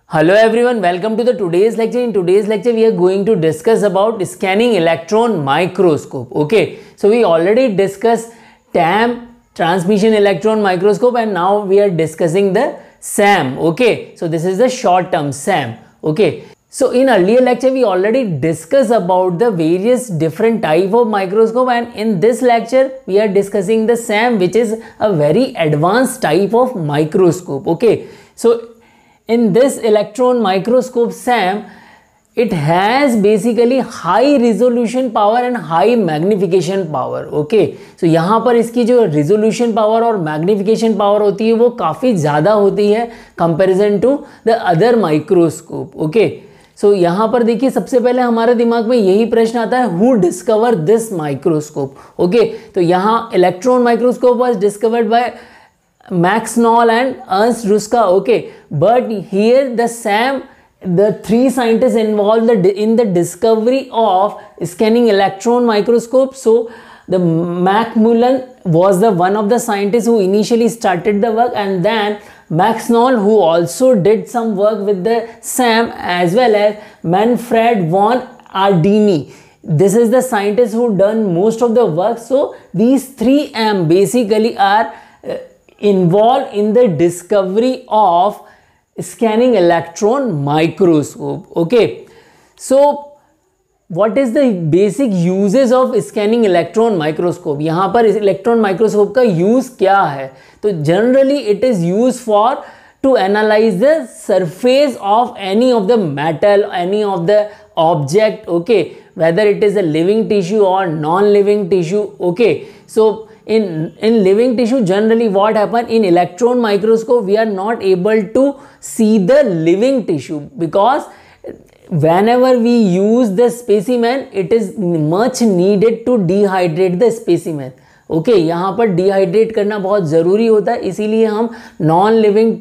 Hello everyone, welcome to the today's lecture. In today's lecture we are going to discuss about scanning electron microscope. Okay, so we already discussed TEM, transmission electron microscope, and now we are discussing the SEM. Okay, so this is the short term SEM. Okay, so in earlier lecture we already discussed about the various different type of microscope, and in this lecture we are discussing the SEM, which is a very advanced type of microscope. Okay, so in this electron microscope SEM, it has basically high resolution power and high magnification power. Okay, so यहाँ पर इसकी जो resolution power और magnification power होती है वो काफ़ी ज़्यादा होती है comparison to the other microscope. Okay, so यहाँ पर देखिए सबसे पहले हमारे दिमाग में यही प्रश्न आता है, who discovered this microscope? Okay, तो यहाँ electron microscope was discovered by Max Knoll and Ernst Ruska. Okay, but here the SEM, the three scientists involved in the discovery of scanning electron microscope. So the Macmillan was the one of the scientists who initially started the work, and then Max Knoll, who also did some work with the SEM, as well as Manfred von Ardeni. This is the scientist who done most of the work. So these three M basically are involved in the discovery of scanning electron microscope. Okay, so what is the basic uses of scanning electron microscope? यहाँ पर electron microscope का use क्या है? तो generally it is used for to analyze the surface of any of the metal, any of the object. Okay, whether it is a living tissue or non-living tissue. Okay, so in living tissue, generally what happen in electron microscope, we are not able to see the living tissue, because whenever we use the specimen, it is much needed to dehydrate the specimen. Okay, यहाँ पर dehydrate करना बहुत ज़रूरी होता है, इसीलिए हम non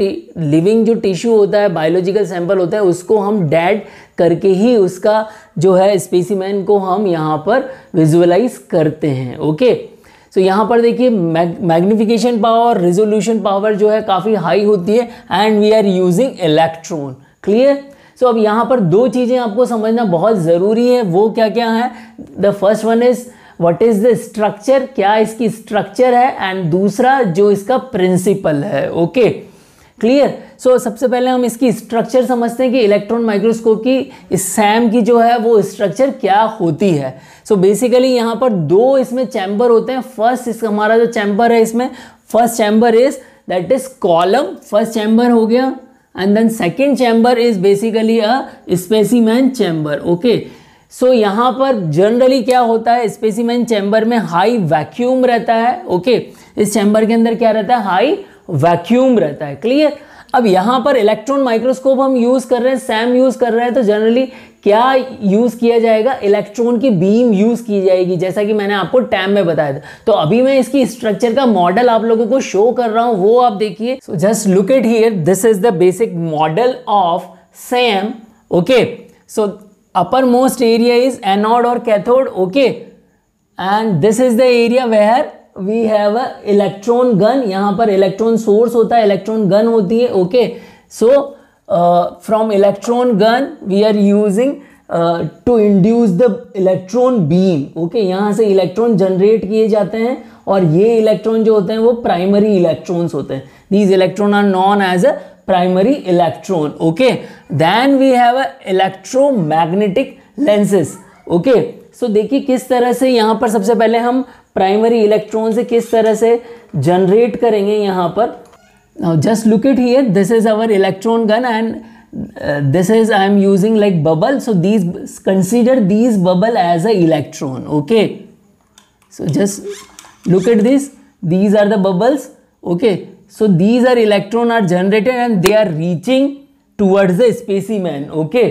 living जो टिश्यू होता है, बायोलॉजिकल सैंपल होता है, उसको हम डेड करके ही उसका जो है स्पेसिमेन को हम यहाँ पर विजुअलाइज करते हैं. ओके, सो यहाँ पर देखिए मैग्निफिकेशन पावर, रिजोल्यूशन पावर जो है काफ़ी हाई होती है, and we are using electron. Clear? So अब यहाँ पर दो चीज़ें आपको समझना बहुत ज़रूरी है. वो क्या क्या है? The first one is what is the structure, क्या इसकी स्ट्रक्चर है, एंड दूसरा जो इसका प्रिंसिपल है. Okay, clear? सो सबसे पहले हम इसकी स्ट्रक्चर समझते हैं कि इलेक्ट्रॉन माइक्रोस्कोप की इस सैम की जो है वो स्ट्रक्चर क्या होती है. सो बेसिकली यहाँ पर दो इसमें चैम्बर होते हैं. फर्स्ट इस हमारा जो चैम्बर है, इसमें first chamber is that is column, first chamber हो गया, and then second chamber is basically a specimen chamber. Okay, so यहाँ पर जनरली क्या होता है, स्पेसिमेन चैम्बर में हाई वैक्यूम रहता है. ओके, इस चैम्बर के अंदर क्या रहता है, हाई वैक्यूम रहता है. क्लियर? अब यहाँ पर इलेक्ट्रॉन माइक्रोस्कोप हम यूज़ कर रहे हैं, सैम यूज़ कर रहे हैं, तो जनरली क्या यूज़ किया जाएगा, इलेक्ट्रॉन की बीम यूज़ की जाएगी, जैसा कि मैंने आपको टैम में बताया था. तो अभी मैं इसकी स्ट्रक्चर का मॉडल आप लोगों को शो कर रहा हूँ, वो आप देखिए. So just look it here, this is the basic model of SEM. Okay, so upper most area is anode और cathode. Okay, and this is the area where we have a electron gun. यहाँ पर electron source होता है, electron gun होती है. Okay, so from electron gun we are using to induce the electron beam. Okay, यहाँ से electron generate किए जाते हैं, और ये इलेक्ट्रॉन जो होते हैं वो प्राइमरी इलेक्ट्रॉन्स होते हैं. These electron are known as a primary electron. Okay, then we have a electromagnetic lenses. Okay, so देखिए किस तरह से यहाँ पर सबसे पहले हम प्राइमरी इलेक्ट्रॉन से किस तरह से जनरेट करेंगे. यहाँ पर now just look it here, this is our electron gun, and this is I am using like bubble. So these, consider these bubble as a electron. Okay, so just look at this, these are the bubbles. Okay, so these are electron are generated and they are reaching towards the specimen. Okay,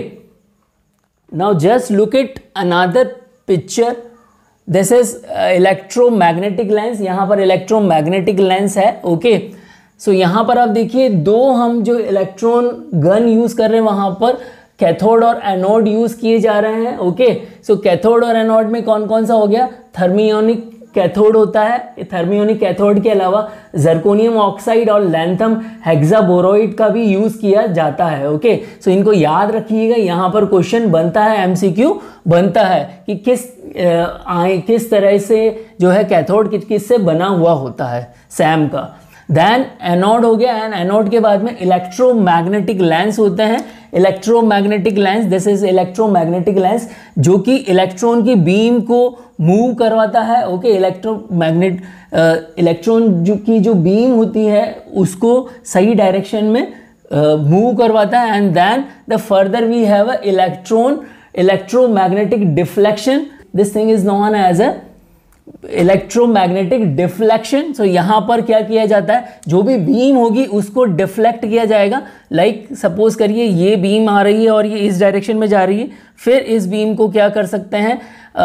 now just look at another picture. This is electromagnetic lens. यहाँ पर electromagnetic lens है. Okay, so यहाँ पर आप देखिए दो हम जो इलेक्ट्रॉन गन यूज़ कर रहे हैं, वहाँ पर कैथोड और एनोड यूज़ किए जा रहे हैं. ओके, सो कैथोड और एनोड में कौन कौन सा हो गया, थर्मियोनिक कैथोड होता है। थर्मियोनिक कैथोड के अलावा जर्कोनियम ऑक्साइड और लैंथम हेक्साबोरोइड का भी यूज किया जाता है। ओके, सो इनको याद रखिएगा, यहाँ पर क्वेश्चन बनता है, एमसीक्यू बनता है कि किस तरह से जो है कैथोड किससे बना हुआ होता है, सैम का। देन एनोड हो गया, एंड एनोड के बाद में इलेक्ट्रोमैग्नेटिक लेंस होते हैं। Electromagnetic lens, this is electromagnetic lens, जो कि इलेक्ट्रॉन की बीम को मूव करवाता है। ओके, इलेक्ट्रॉन की जो बीम होती है उसको सही डायरेक्शन में मूव करवाता है। And then the further we have a electromagnetic deflection, this thing is known as a electromagnetic deflection. So यहां पर क्या किया जाता है, जो भी बीम होगी उसको डिफ्लेक्ट किया जाएगा। लाइक सपोज करिए ये बीम आ रही है और ये इस डायरेक्शन में जा रही है, फिर इस बीम को क्या कर सकते हैं,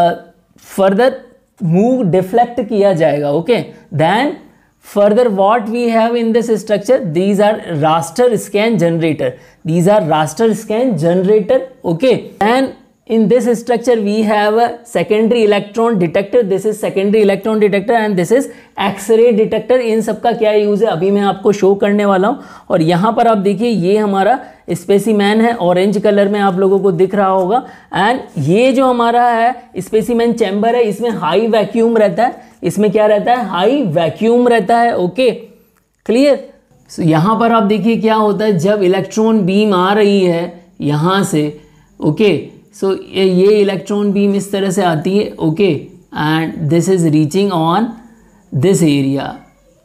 फर्दर मूव डिफ्लेक्ट किया जाएगा। Okay, then further what we have in this structure, these are raster scan generator, these are raster scan generator. Okay, and in this structure we have a secondary electron detector, this is secondary electron detector and this is x-ray detector। इन सब का क्या use है अभी मैं आपको show करने वाला हूँ। और यहाँ पर आप देखिए ये हमारा स्पेसिमैन है, ऑरेंज कलर में आप लोगों को दिख रहा होगा। एंड ये जो हमारा है स्पेसिमैन चैम्बर है, इसमें हाई वैक्यूम रहता है, इसमें क्या रहता है, हाई वैक्यूम रहता है। Okay, clear. सो यहाँ पर आप देखिए क्या होता है, जब इलेक्ट्रॉन बीम आ रही है यहाँ से, ओके, सो ये इलेक्ट्रॉन बीम इस तरह से आती है। Okay, and this is reaching on this area,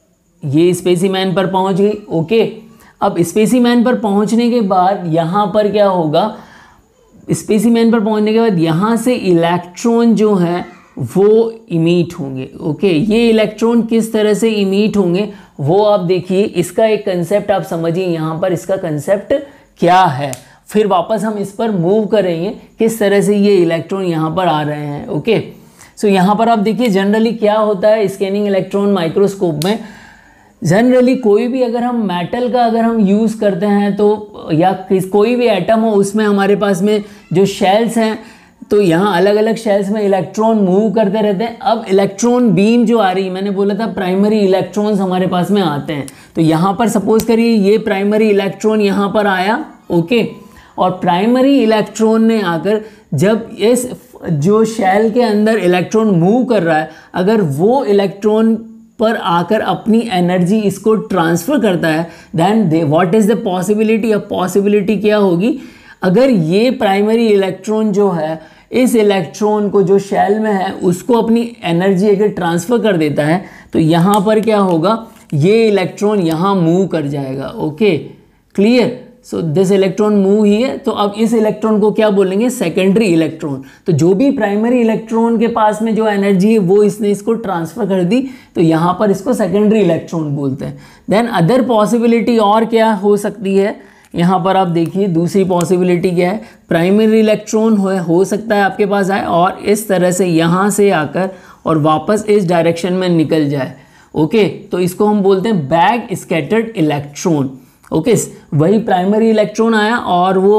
ये स्पेसिमैन पर पहुंच गई। ओके, अब स्पेसिमैन पर पहुंचने के बाद यहाँ पर क्या होगा, स्पेसिमैन पर पहुंचने के बाद यहाँ से इलेक्ट्रॉन जो है वो इमीट होंगे। ओके, ये इलेक्ट्रॉन किस तरह से इमीट होंगे वो आप देखिए, इसका एक कंसेप्ट आप समझिए, यहाँ पर इसका कंसेप्ट क्या है, फिर वापस हम इस पर मूव करेंगे किस तरह से ये इलेक्ट्रॉन यहाँ पर आ रहे हैं। ओके, सो यहाँ पर आप देखिए जनरली क्या होता है स्कैनिंग इलेक्ट्रॉन माइक्रोस्कोप में, जनरली कोई भी अगर हम मेटल का अगर हम यूज़ करते हैं तो, या कोई भी एटम हो उसमें हमारे पास में जो शेल्स हैं, तो यहाँ अलग अलग शेल्स में इलेक्ट्रॉन मूव करते रहते हैं। अब इलेक्ट्रॉन बीम जो आ रही है, मैंने बोला था प्राइमरी इलेक्ट्रॉन्स हमारे पास में आते हैं, तो यहाँ पर सपोज करिए ये प्राइमरी इलेक्ट्रॉन यहाँ पर आया। ओके, और प्राइमरी इलेक्ट्रॉन ने आकर जब इस जो शेल के अंदर इलेक्ट्रॉन मूव कर रहा है, अगर वो इलेक्ट्रॉन पर आकर अपनी एनर्जी इसको ट्रांसफ़र करता है, then what is the possibility. अब पॉसिबिलिटी क्या होगी, अगर ये प्राइमरी इलेक्ट्रॉन जो है इस इलेक्ट्रॉन को जो शेल में है उसको अपनी एनर्जी अगर ट्रांसफ़र कर देता है, तो यहाँ पर क्या होगा, ये इलेक्ट्रॉन यहाँ मूव कर जाएगा। Okay, clear. So this electron move ही है, तो अब इस इलेक्ट्रॉन को क्या बोलेंगे, सेकेंडरी इलेक्ट्रॉन। तो जो भी प्राइमरी इलेक्ट्रॉन के पास में जो एनर्जी है वो इसने इसको ट्रांसफ़र कर दी, तो यहाँ पर इसको सेकेंडरी इलेक्ट्रॉन बोलते हैं। देन अदर पॉसिबिलिटी और क्या हो सकती है, यहाँ पर आप देखिए दूसरी पॉसिबिलिटी क्या है, प्राइमरी इलेक्ट्रॉन हो सकता है आपके पास आए और इस तरह से यहाँ से आकर और वापस इस डायरेक्शन में निकल जाए। ओके, तो इसको हम बोलते हैं बैक स्कैटर्ड इलेक्ट्रॉन। ओके, वही प्राइमरी इलेक्ट्रॉन आया और वो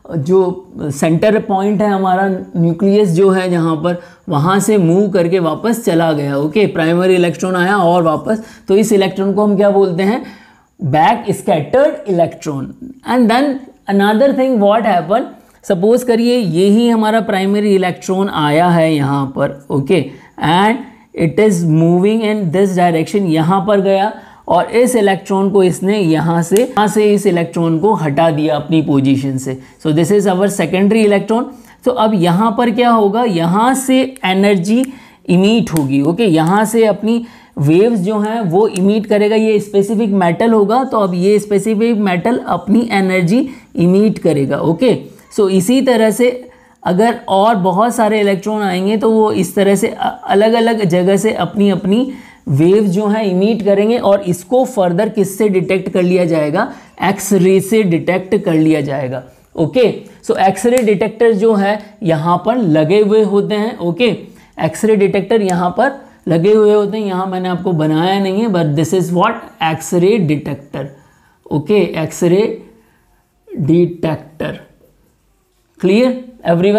जो सेंटर पॉइंट है हमारा न्यूक्लियस जो है जहाँ पर, वहाँ से मूव करके वापस चला गया। ओके, प्राइमरी इलेक्ट्रॉन आया और वापस, तो इस इलेक्ट्रॉन को हम क्या बोलते हैं, back scattered electron. And then another thing what happen, suppose करिए यही हमारा प्राइमरी इलेक्ट्रॉन आया है यहाँ पर। Okay, and it is moving in this direction, यहाँ पर गया और इस इलेक्ट्रॉन को इसने यहाँ से इस इलेक्ट्रॉन को हटा दिया अपनी पोजीशन से। So this is our secondary electron. तो अब यहाँ पर क्या होगा, यहाँ से एनर्जी इमीट होगी। ओके, यहाँ से अपनी वेव्स जो हैं वो इमीट करेगा, ये स्पेसिफिक मेटल होगा, तो अब ये स्पेसिफिक मेटल अपनी एनर्जी इमीट करेगा। ओके, सो इसी तरह से अगर और बहुत सारे इलेक्ट्रॉन आएंगे तो वो इस तरह से अलग अलग जगह से अपनी अपनी वेव जो है इमीट करेंगे और इसको फर्दर किससे डिटेक्ट कर लिया जाएगा, एक्सरे से डिटेक्ट कर लिया जाएगा। ओके, सो एक्सरे डिटेक्टर जो है यहाँ पर लगे हुए होते हैं। ओके, एक्सरे डिटेक्टर यहाँ पर लगे हुए होते हैं, यहाँ मैंने आपको बनाया नहीं है, but this is what x-ray detector. Okay, x-ray detector, clear everyone.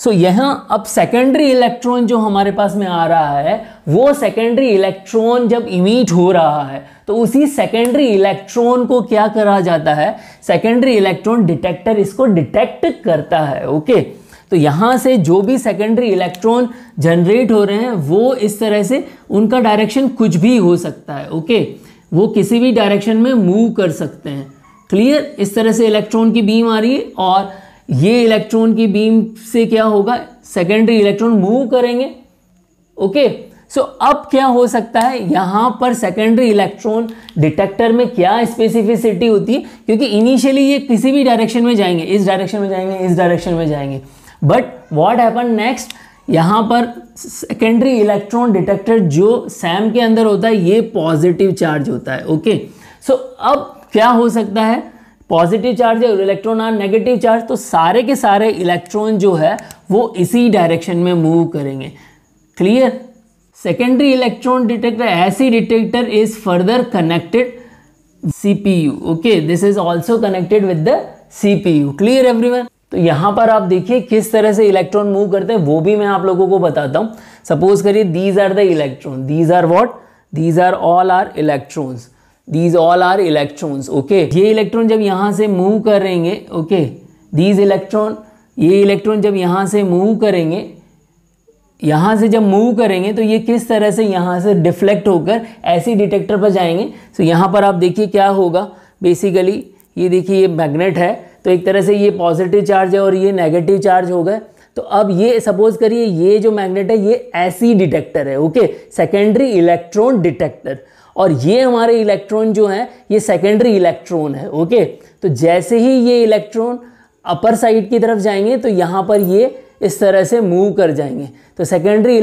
So यहाँ अब सेकेंडरी इलेक्ट्रॉन जो हमारे पास में आ रहा है, वो सेकेंडरी इलेक्ट्रॉन जब इमिट हो रहा है तो उसी सेकेंडरी इलेक्ट्रॉन को क्या करा जाता है, सेकेंडरी इलेक्ट्रॉन डिटेक्टर इसको डिटेक्ट करता है। ओके, तो यहाँ से जो भी सेकेंडरी इलेक्ट्रॉन जनरेट हो रहे हैं वो इस तरह से उनका डायरेक्शन कुछ भी हो सकता है। ओके, वो किसी भी डायरेक्शन में मूव कर सकते हैं। क्लियर, इस तरह से इलेक्ट्रॉन की बीम आ रही है और ये इलेक्ट्रॉन की बीम से क्या होगा, सेकेंडरी इलेक्ट्रॉन मूव करेंगे। ओके, सो अब क्या हो सकता है, यहाँ पर सेकेंडरी इलेक्ट्रॉन डिटेक्टर में क्या स्पेसिफिसिटी होती है, क्योंकि इनिशियली ये किसी भी डायरेक्शन में जाएंगे, इस डायरेक्शन में जाएंगे, इस डायरेक्शन में जाएंगे, बट व्हाट हैपन नेक्स्ट, यहाँ पर सेकेंडरी इलेक्ट्रॉन डिटेक्टर जो सैम के अंदर होता है ये पॉजिटिव चार्ज होता है। ओके, सो अब क्या हो सकता है, पॉजिटिव चार्ज है और इलेक्ट्रॉन आर नेगेटिव चार्ज, तो सारे के सारे इलेक्ट्रॉन जो है वो इसी डायरेक्शन में मूव करेंगे। क्लियर, सेकेंडरी इलेक्ट्रॉन डिटेक्टर, ऐसी detector is further connected CPU। Okay, this is also connected with the CPU। Clear everyone, तो यहाँ पर आप देखिए किस तरह से इलेक्ट्रॉन मूव करते हैं वो भी मैं आप लोगों को बताता हूँ। सपोज करिए these are the electron, these are what, these are all are electrons, these all are electrons. Okay, ये इलेक्ट्रॉन जब यहाँ से मूव करेंगे, ओके, दीज इलेक्ट्रॉन, ये इलेक्ट्रॉन जब यहाँ से मूव करेंगे, यहाँ से जब मूव करेंगे तो ये किस तरह से यहाँ से डिफ्लेक्ट होकर ऐसी डिटेक्टर पर जाएंगे। तो यहाँ पर आप देखिए क्या होगा, बेसिकली ये देखिए ये मैग्नेट है, तो एक तरह से ये पॉजिटिव चार्ज है और ये नेगेटिव चार्ज हो गए। तो अब ये सपोज करिए ये जो मैग्नेट है ये ऐसी डिटेक्टर है। ओके, सेकेंडरी इलेक्ट्रॉन डिटेक्टर, और ये हमारे इलेक्ट्रॉन जो है ये सेकेंडरी इलेक्ट्रॉन है। ओके, तो जैसे ही ये इलेक्ट्रॉन अपर साइड की तरफ जाएंगे तो यहाँ पर ये इस तरह से मूव कर जाएंगे। तो सेकेंडरी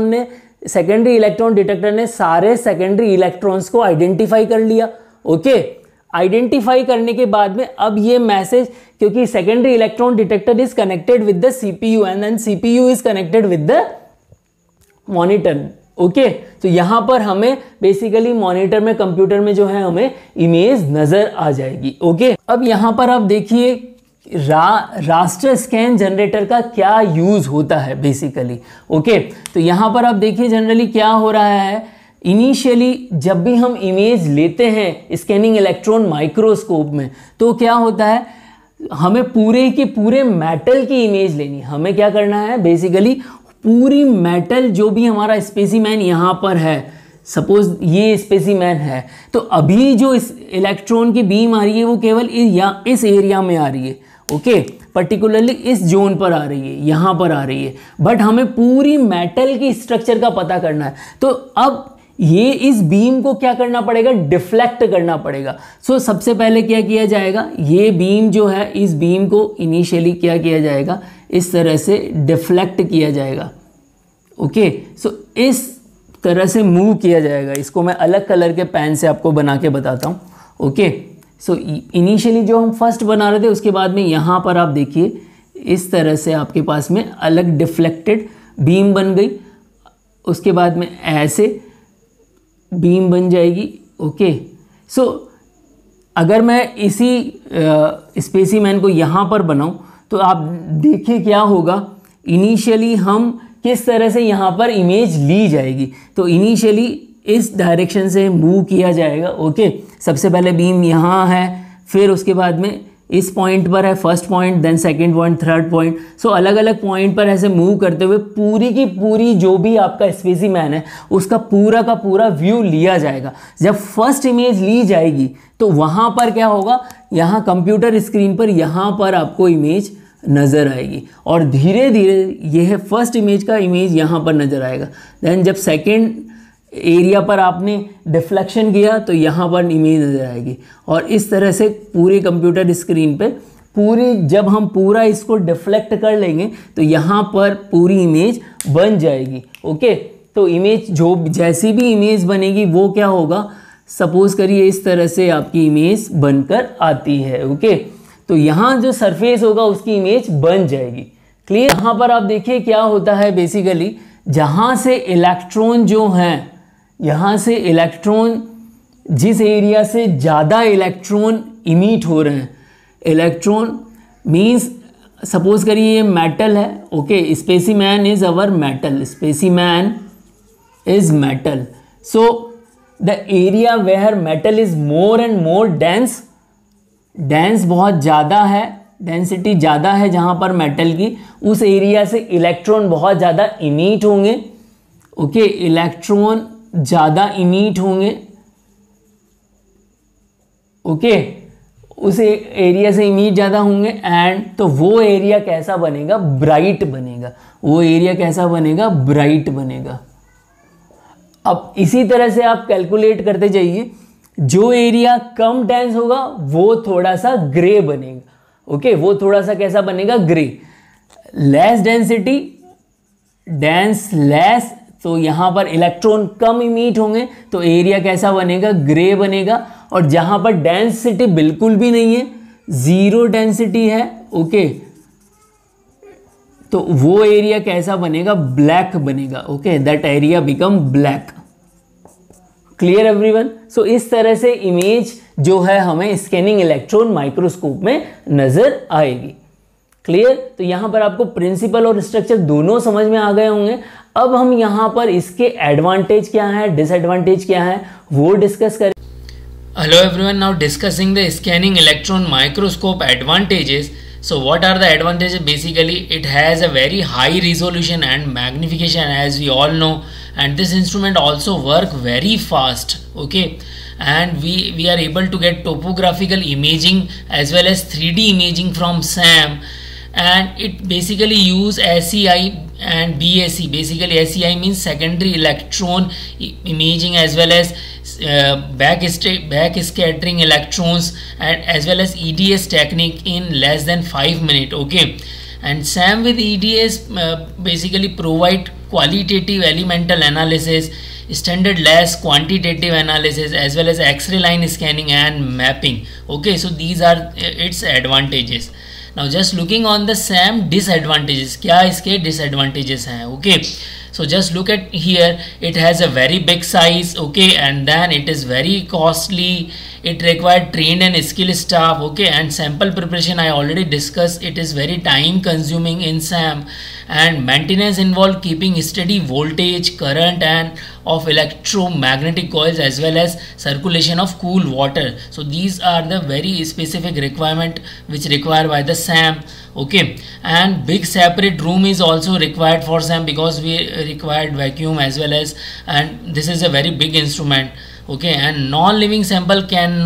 इलेक्ट्रॉन डिटेक्टर ने सारे सेकेंडरी इलेक्ट्रॉन्स को आइडेंटिफाई कर लिया। ओके, आइडेंटिफाई करने के बाद में अब ये मैसेज, क्योंकि secondary electron detector is connected with the CPU and then CPU is connected with the monitor. Okay, तो यहाँ पर हमें बेसिकली मॉनिटर में, कंप्यूटर में जो है हमें इमेज नजर आ जाएगी। ओके, अब यहाँ पर आप देखिए रास्टर स्कैन जनरेटर का क्या यूज होता है बेसिकली। ओके, तो यहाँ पर आप देखिए जनरली क्या हो रहा है, इनिशियली जब भी हम इमेज लेते हैं स्कैनिंग इलेक्ट्रॉन माइक्रोस्कोप में तो क्या होता है, हमें पूरे के पूरे मेटल की इमेज लेनी। हमें क्या करना है, बेसिकली पूरी मेटल जो भी हमारा स्पेसिमेन यहाँ पर है, सपोज ये स्पेसिमेन है, तो अभी जो इस इलेक्ट्रॉन की बीम आ रही है वो केवल इस एरिया में आ रही है। ओके, पर्टिकुलरली इस जोन पर आ रही है, यहाँ पर आ रही है, बट हमें पूरी मेटल की स्ट्रक्चर का पता करना है। तो अब ये इस बीम को क्या करना पड़ेगा, डिफ्लेक्ट करना पड़ेगा। सो सबसे पहले क्या किया जाएगा, ये बीम जो है इस बीम को इनिशियली क्या किया जाएगा, इस तरह से डिफ्लेक्ट किया जाएगा। ओके, सो इस तरह से मूव किया जाएगा। इसको मैं अलग कलर के पेन से आपको बना के बताता हूँ। ओके, सो इनिशियली जो हम फर्स्ट बना रहे थे उसके बाद में यहाँ पर आप देखिए इस तरह से आपके पास में अलग डिफ्लेक्टेड बीम बन गई, उसके बाद में ऐसे बीम बन जाएगी। ओके, सो अगर मैं इसी स्पेसिमेन को यहाँ पर बनाऊँ तो आप देखिए क्या होगा, इनिशियली हम किस तरह से यहाँ पर इमेज ली जाएगी। तो इनिशियली इस डायरेक्शन से मूव किया जाएगा। ओके, सबसे पहले बीम यहाँ है, फिर उसके बाद में इस पॉइंट पर है first point, then second point, third point. So अलग अलग पॉइंट पर ऐसे मूव करते हुए पूरी की पूरी जो भी आपका स्पेसिमेन है उसका पूरा का पूरा व्यू लिया जाएगा। जब फर्स्ट इमेज ली जाएगी तो वहाँ पर क्या होगा, यहाँ कंप्यूटर स्क्रीन पर यहाँ पर आपको इमेज नज़र आएगी और धीरे धीरे यह फर्स्ट इमेज का इमेज यहाँ पर नज़र आएगा। देन जब सेकेंड एरिया पर आपने डिफ्लेक्शन किया तो यहाँ पर इमेज नज़र आएगी और इस तरह से पूरे कंप्यूटर स्क्रीन पे पूरी, जब हम पूरा इसको डिफ्लेक्ट कर लेंगे तो यहाँ पर पूरी इमेज बन जाएगी। ओके, तो इमेज जो जैसी भी इमेज बनेगी वो क्या होगा, सपोज करिए इस तरह से आपकी इमेज बनकर आती है। ओके, तो यहाँ जो सरफेस होगा उसकी इमेज बन जाएगी। क्लियर, यहाँ पर आप देखिए क्या होता है, बेसिकली जहाँ से इलेक्ट्रॉन जो हैं, यहाँ से इलेक्ट्रॉन जिस एरिया से ज़्यादा इलेक्ट्रॉन इमिट हो रहे हैं, इलेक्ट्रॉन मीन्स सपोज करिए ये मेटल है, okay, specimen is our metal, specimen is metal. So the area where metal is more and more dense, dense बहुत ज़्यादा है, डेंसिटी ज़्यादा है जहाँ पर मेटल की, उस एरिया से इलेक्ट्रॉन बहुत ज़्यादा इमीट होंगे. ओके, इलेक्ट्रॉन ज़्यादा इमीट होंगे. ओके, उस एरिया से इमीट ज़्यादा होंगे एंड तो वो एरिया कैसा बनेगा, ब्राइट बनेगा. वो एरिया कैसा बनेगा, ब्राइट बनेगा. अब इसी तरह से आप कैलकुलेट करते जाइए, जो एरिया कम डेंस होगा वो थोड़ा सा ग्रे बनेगा. ओके, वो थोड़ा सा कैसा बनेगा, grey. Less density, dense less, तो यहाँ पर इलेक्ट्रॉन कम इमीट होंगे तो एरिया कैसा बनेगा, ग्रे बनेगा. और जहाँ पर डेंसिटी बिल्कुल भी नहीं है, ज़ीरो डेंसिटी है, ओके, तो वो एरिया कैसा बनेगा, ब्लैक बनेगा. Okay, that area become black. Clear everyone? So इस तरह से इमेज जो है हमें स्कैनिंग इलेक्ट्रॉन माइक्रोस्कोप में नजर आएगी. क्लियर? तो यहां पर आपको प्रिंसिपल और स्ट्रक्चर दोनों समझ में आ गए होंगे. अब हम यहां पर इसके एडवांटेज क्या है, डिसएडवांटेज क्या है, वो डिस्कस करें. Hello everyone, now discussing the scanning electron microscope advantages. So what are the advantages? Basically it has a very high resolution and magnification, as we all know, and this instrument also work very fast. Okay, and we are able to get topographical imaging as well as 3D imaging from SAM, and it basically use SEI and BSE. Basically SEI means secondary electron imaging as well as back scattering electrons, and as well as EDS technique in less than 5 minutes. Okay, and SAM with EDS basically provide qualitative elemental analysis, standard less quantitative analysis, as well as X-ray line scanning and mapping. Okay, so these are its advantages. Now just looking on the SAM disadvantages, क्या इसके disadvantages हैं. Okay, so just look at here, it has a very big size. Okay, and then it is very costly, it required trained and skilled staff. Okay, and sample preparation I already discussed, it is very time consuming in SAM, and maintenance involved keeping steady voltage, current and of electromagnetic coils, as well as circulation of cool water. So these are the very specific requirement which required by the SAM. Okay, and big separate room is also required for SAM because we required vacuum as well as, and this is a very big instrument. Okay, and non-living sample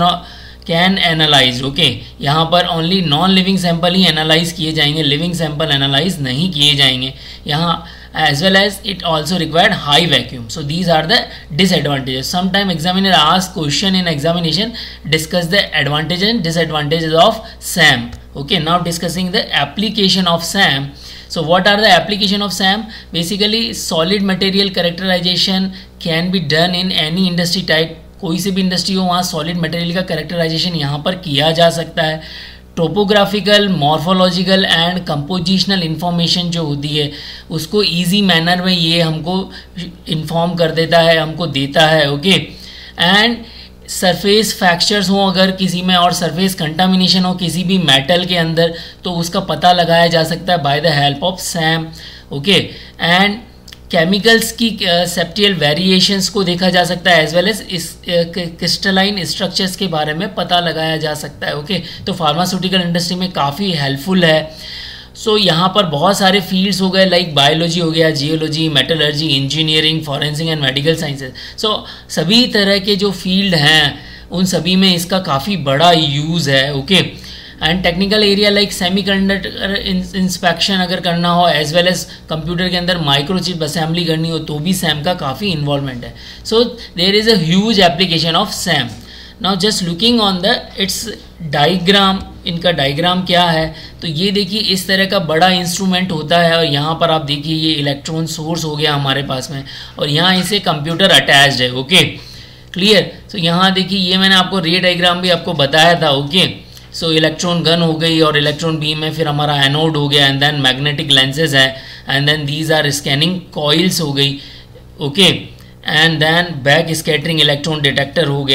can analyze. Okay, यहाँ पर only non-living sample ही analyze किए जाएंगे, living sample analyze नहीं किए जाएंगे यहाँ, as well as it also required high vacuum. So these are the disadvantages. Sometime examiner asks question in examination, discuss the advantages and disadvantages of SAM. Okay, now discussing the application of SAM. So what are the application of SAM? Basically solid material characterization can be done in any industry type. कोई से भी industry हो वहाँ solid material का characterisation यहाँ पर किया जा सकता है. Topographical, morphological and compositional information जो होती है उसको इजी मैनर में ये हमको इन्फॉर्म कर देता है, हमको देता है. ओके, एंड सरफेस फ्रैक्चर्स हो अगर किसी में, और सरफेस कंटामिनेशन हो किसी भी मेटल के अंदर, तो उसका पता लगाया जा सकता है by the help of SAM. Okay, and chemicals की सेप्टियल वेरिएशंस को देखा जा सकता है, एज वेल एज इस क्रिस्टलाइन स्ट्रक्चर्स के बारे में पता लगाया जा सकता है. ओके, तो फार्मास्यूटिकल इंडस्ट्री में काफ़ी हेल्पफुल है. सो यहाँ पर बहुत सारे फील्ड्स हो गए, लाइक बायोलॉजी हो गया, geology, metallurgy, engineering, forensic and medical sciences. So सभी तरह के जो फील्ड हैं उन सभी में इसका काफ़ी बड़ा यूज़ है. Okay, and technical area like semiconductor inspection अगर करना हो, एज वेल एज कंप्यूटर के अंदर माइक्रोचिप असेंबली करनी हो, तो भी SAM का काफ़ी इन्वॉल्वमेंट है. So there is a huge application of SAM. Now just looking on the its diagram, इनका डायग्राम क्या है, तो ये देखिए इस तरह का बड़ा इंस्ट्रूमेंट होता है, और यहाँ पर आप देखिए ये इलेक्ट्रॉन सोर्स हो गया हमारे पास में, और यहाँ इसे कंप्यूटर अटैच्ड है. Okay, clear? तो यहाँ देखिए ये मैंने आपको रे डायग्राम भी आपको बताया था. ओके, सो इलेक्ट्रॉन गन हो गई और इलेक्ट्रॉन बीम में फिर हमारा एनोड हो गया, एंड देन मैग्नेटिक लेंसेज है, and then these are scanning coils हो गई. Okay, and then back scattering electron detector हो गया,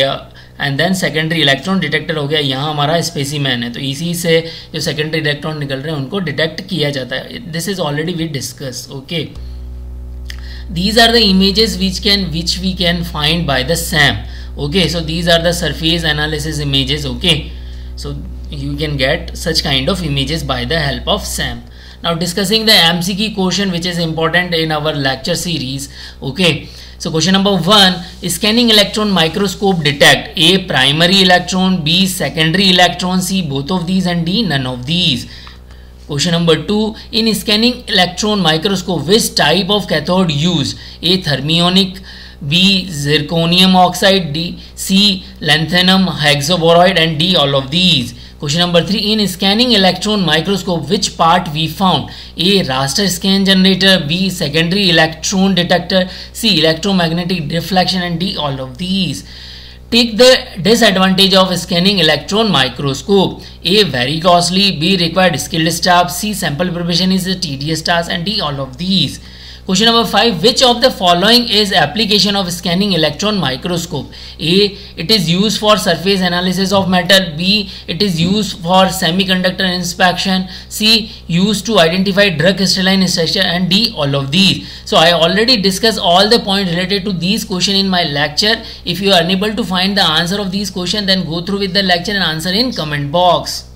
and then secondary electron detector हो गया, यहाँ हमारा स्पेसिमेन है, तो इसी से जो सेकेंडरी इलेक्ट्रॉन निकल रहे हैं उनको डिटेक्ट किया जाता है. This is already we discuss. Okay, these are the images which we can find by the SAM. Okay, so these are the surface analysis images. Okay, so you can get such kind of images by the help of SAM. Now discussing the MCQ question which is important in our lecture series. Okay, so question number 1, scanning electron microscope detect A primary electron, B secondary electron, C both of these, and D none of these. Question number 2, in scanning electron microscope which type of cathode used? A thermionic, B zirconium oxide, D C lanthanum hexaboroid, and D all of these. Question number 3, in scanning electron microscope which part we found? A raster scan generator, B secondary electron detector, C electromagnetic deflection, and D all of these. Take the disadvantage of scanning electron microscope. A very costly, B required skilled staff, C sample preparation is a tedious task, and D all of these. Question number 5, which of the following is application of scanning electron microscope? A, it is used for surface analysis of metal, B, it is used for semiconductor inspection, C, used to identify drug crystalline structure, and D all of these. So I already discussed all the points related to these questions in my lecture. If you are unable to find the answer of these questions, then go through with the lecture and answer in comment box.